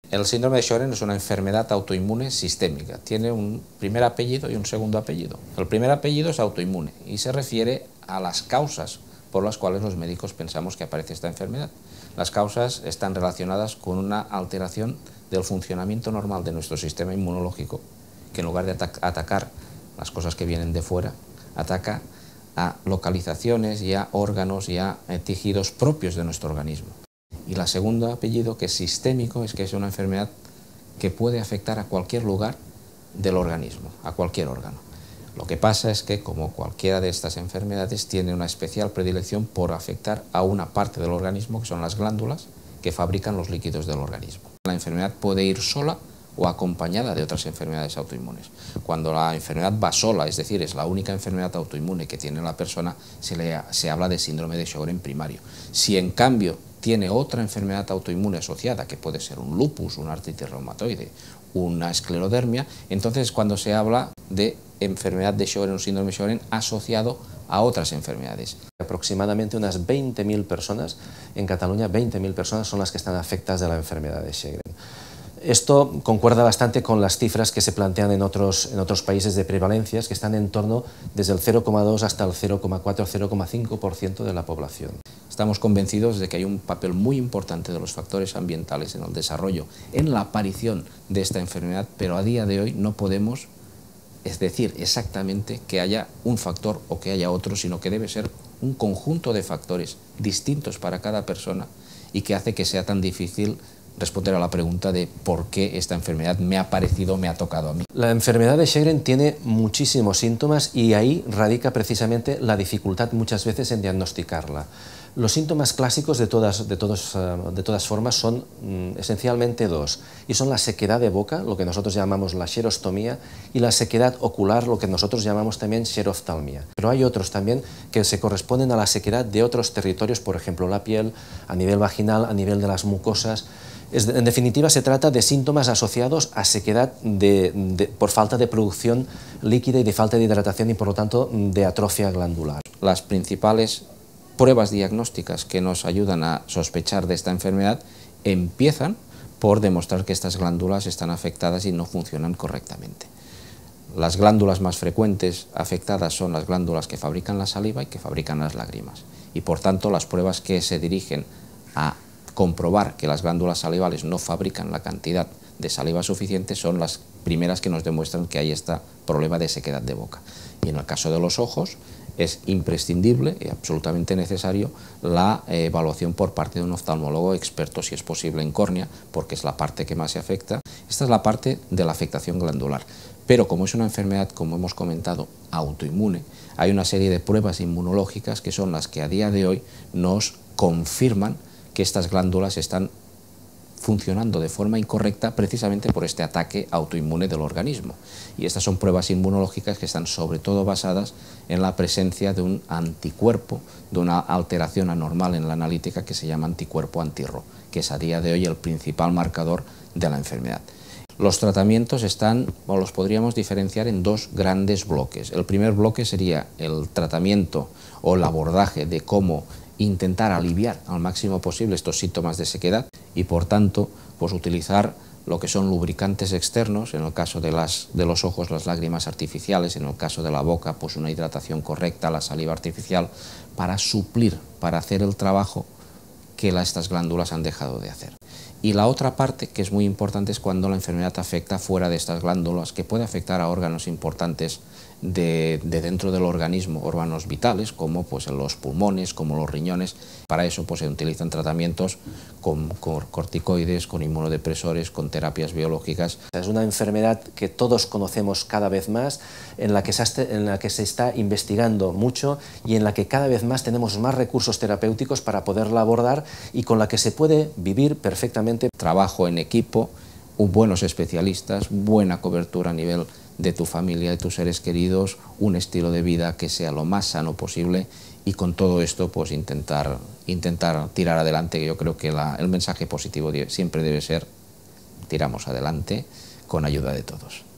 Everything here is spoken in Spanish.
El síndrome de Sjögren es una enfermedad autoinmune sistémica. Tiene un primer apellido y un segundo apellido. El primer apellido es autoinmune y se refiere a las causas por las cuales los médicos pensamos que aparece esta enfermedad. Las causas están relacionadas con una alteración del funcionamiento normal de nuestro sistema inmunológico, que en lugar de atacar las cosas que vienen de fuera, ataca a localizaciones y a órganos y a tejidos propios de nuestro organismo. Y la segunda apellido, que es sistémico, es que es una enfermedad que puede afectar a cualquier lugar del organismo, a cualquier órgano. Lo que pasa es que, como cualquiera de estas enfermedades, tiene una especial predilección por afectar a una parte del organismo, que son las glándulas, que fabrican los líquidos del organismo. La enfermedad puede ir sola o acompañada de otras enfermedades autoinmunes. Cuando la enfermedad va sola, es decir, es la única enfermedad autoinmune que tiene la persona, se habla de síndrome de Sjögren primario. Si en cambio tiene otra enfermedad autoinmune asociada, que puede ser un lupus, una artritis reumatoide, una esclerodermia, entonces cuando se habla de enfermedad de Sjögren o síndrome de Sjögren asociado a otras enfermedades. Aproximadamente unas 20.000 personas, en Cataluña 20.000 personas son las que están afectadas de la enfermedad de Sjögren. Esto concuerda bastante con las cifras que se plantean en otros países de prevalencias, que están en torno desde el 0,2 hasta el 0,4-0,5% de la población. Estamos convencidos de que hay un papel muy importante de los factores ambientales en el desarrollo, en la aparición de esta enfermedad, pero a día de hoy no podemos decir exactamente que haya un factor o que haya otro, sino que debe ser un conjunto de factores distintos para cada persona y que hace que sea tan difícil responder a la pregunta de por qué esta enfermedad me ha parecido, me ha tocado a mí. La enfermedad de Sjögren tiene muchísimos síntomas y ahí radica precisamente la dificultad muchas veces en diagnosticarla. Los síntomas clásicos de todas formas son esencialmente dos, y son la sequedad de boca, lo que nosotros llamamos la xerostomía, y la sequedad ocular, lo que nosotros llamamos también xeroftalmia. Pero hay otros también que se corresponden a la sequedad de otros territorios, por ejemplo la piel, a nivel vaginal, a nivel de las mucosas. En definitiva, se trata de síntomas asociados a sequedad por falta de producción líquida y de falta de hidratación y, por lo tanto, de atrofia glandular. Las principales pruebas diagnósticas que nos ayudan a sospechar de esta enfermedad empiezan por demostrar que estas glándulas están afectadas y no funcionan correctamente. Las glándulas más frecuentes afectadas son las glándulas que fabrican la saliva y que fabrican las lágrimas. Y, por tanto, las pruebas que se dirigen a comprobar que las glándulas salivales no fabrican la cantidad de saliva suficiente son las primeras que nos demuestran que hay este problema de sequedad de boca. Y en el caso de los ojos es imprescindible y absolutamente necesario la evaluación por parte de un oftalmólogo experto, si es posible, en córnea, porque es la parte que más se afecta. Esta es la parte de la afectación glandular. Pero como es una enfermedad, como hemos comentado, autoinmune, hay una serie de pruebas inmunológicas que son las que a día de hoy nos confirman que estas glándulas están funcionando de forma incorrecta precisamente por este ataque autoinmune del organismo. Y estas son pruebas inmunológicas que están sobre todo basadas en la presencia de un anticuerpo, de una alteración anormal en la analítica que se llama anticuerpo anti-Ro, que es a día de hoy el principal marcador de la enfermedad. Los tratamientos los podríamos diferenciar en dos grandes bloques. El primer bloque sería el tratamiento o el abordaje de cómo intentar aliviar al máximo posible estos síntomas de sequedad y, por tanto, pues utilizar lo que son lubricantes externos, en el caso de los ojos, las lágrimas artificiales, en el caso de la boca, pues una hidratación correcta, la saliva artificial, para suplir, para hacer el trabajo que estas glándulas han dejado de hacer. Y la otra parte, que es muy importante, es cuando la enfermedad afecta fuera de estas glándulas, que puede afectar a órganos importantes de dentro del organismo, órganos vitales, como pues los pulmones, como los riñones. Para eso pues se utilizan tratamientos con corticoides, con inmunodepresores, con terapias biológicas. Es una enfermedad que todos conocemos cada vez más, en la que se está investigando mucho y en la que cada vez más tenemos más recursos terapéuticos para poderla abordar y con la que se puede vivir perfectamente. Trabajo en equipo, buenos especialistas, buena cobertura a nivel de tu familia, de tus seres queridos, un estilo de vida que sea lo más sano posible y con todo esto pues intentar tirar adelante. Yo creo que el mensaje positivo siempre debe ser: tiramos adelante con ayuda de todos.